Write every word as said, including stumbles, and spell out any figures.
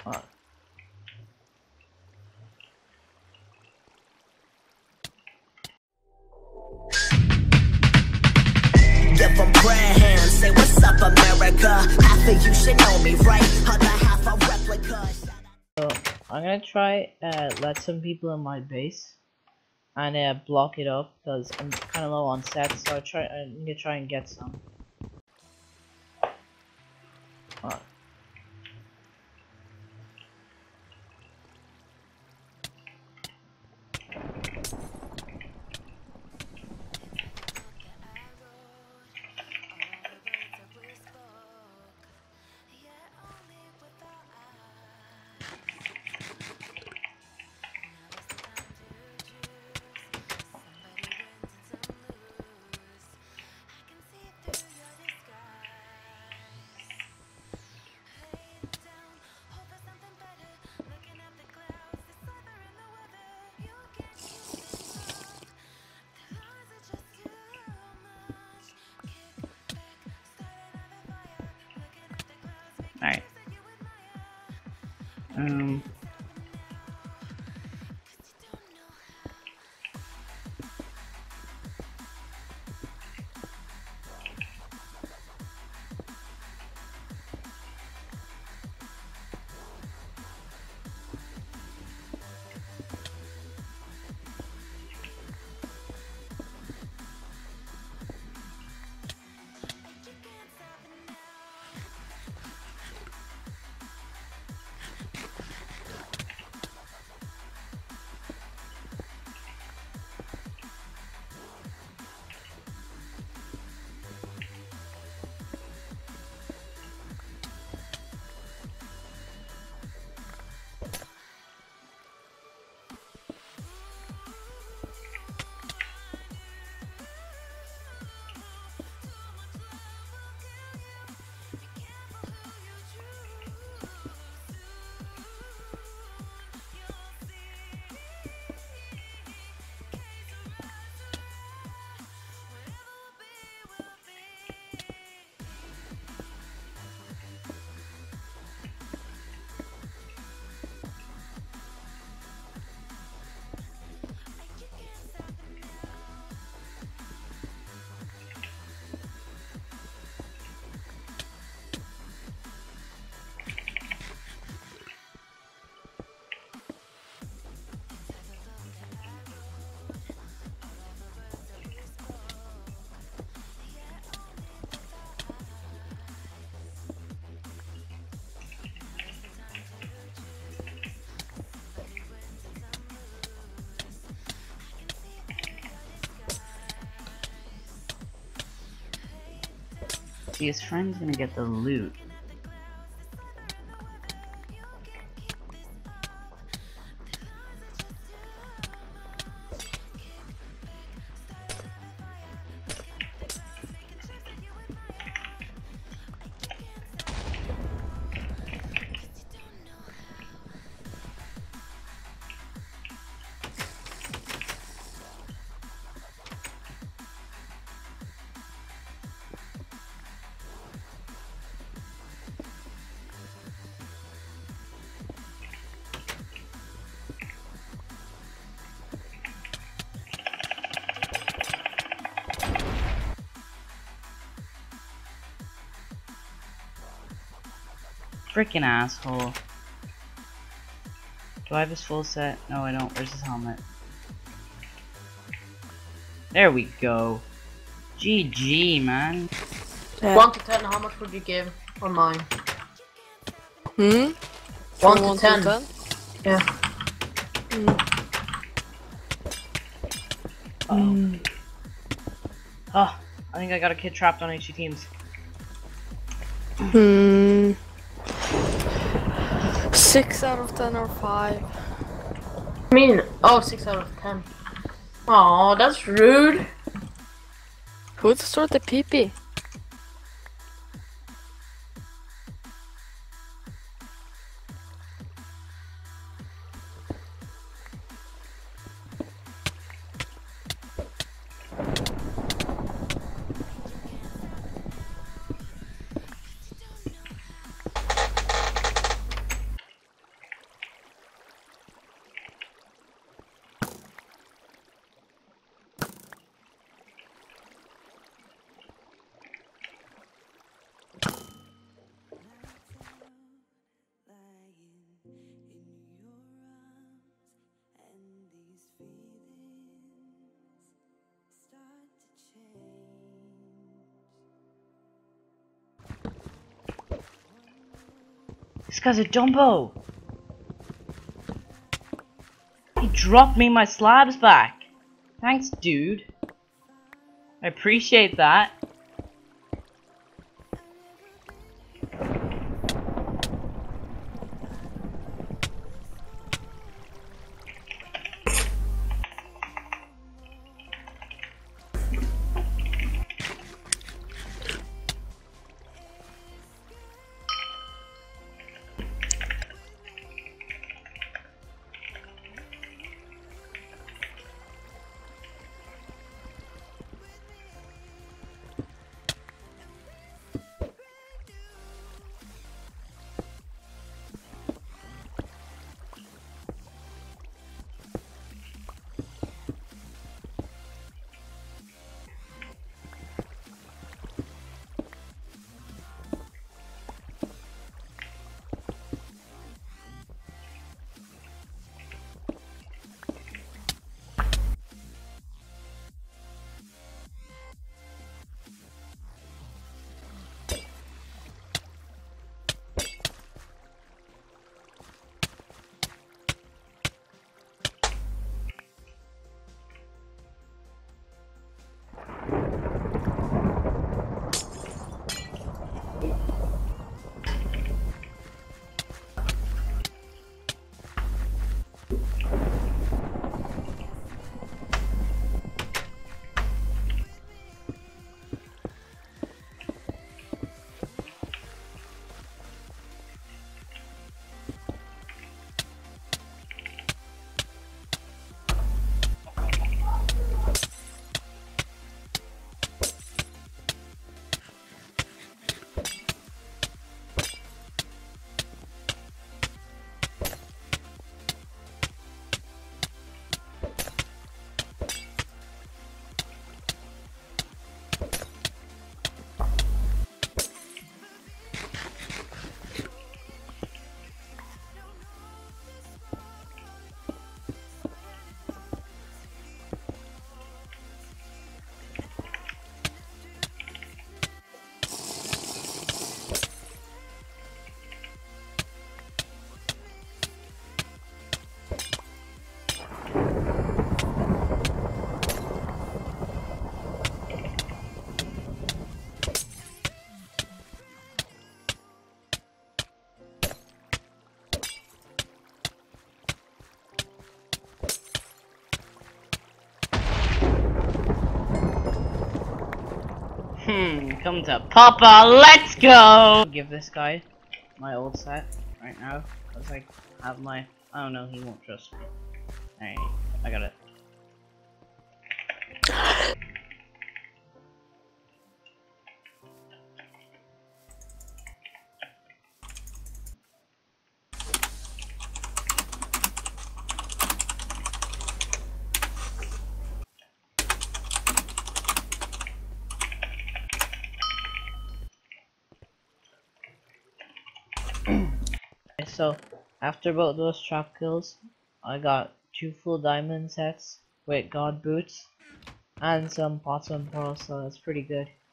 Alright. Give them prayer hands, say what's up America. Half of you should know me, right? Other half a replica. So I'm gonna try uh let some people in my base and uh block it up because I'm kinda low on sets, so I try I'm gonna try and get some. Alright. Alright. Um see, his friend's gonna get the loot. Freaking asshole. Do I have his full set? No, I don't. Where's his helmet? There we go. G G, man. Yeah. one to ten, how much would you give on mine? Hmm? one, From to ten. ten? Yeah. Mm. Uh oh. Mm. Oh, I think I got a kid trapped on H C teams. Hmm. Six out of ten or five. I mean, oh, six out of ten. Oh, that's rude. Who destroyed the P P? This guy's a dumbo. He dropped me my slabs back. Thanks, dude. I appreciate that. Hmm, come to Papa, let's go! Give this guy my old set right now, because I have my, I don't know, he won't trust me. Alright, I got it. So, after both those trap kills, I got two full diamond sets with god boots and some pots and pearls, so that's pretty good.